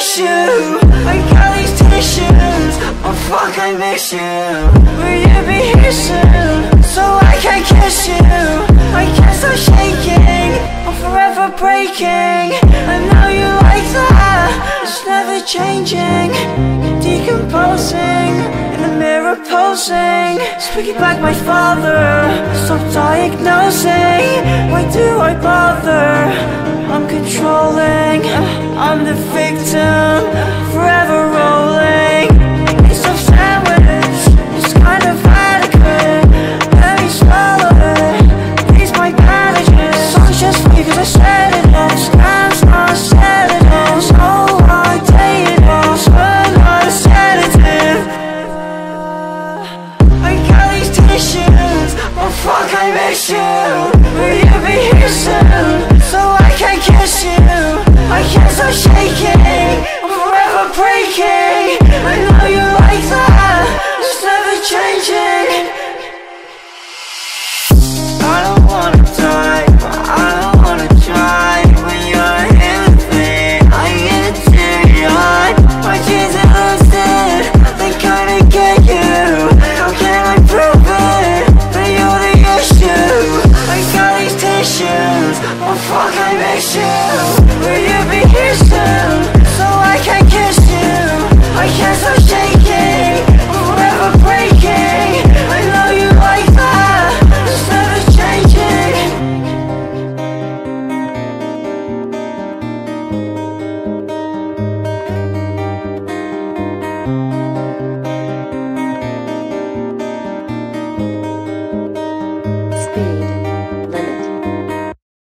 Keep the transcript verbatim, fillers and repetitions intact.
issue. I got these tissues. Oh fuck, I miss you. Will you be here soon? So I can kiss you. I can't stop shaking. I'm forever breaking. I know you like that. It's never changing. Decomposing in the mirror posing. Speaking back my father. Stop diagnosing. Why do I bother? I'm controlling. I'm the victim.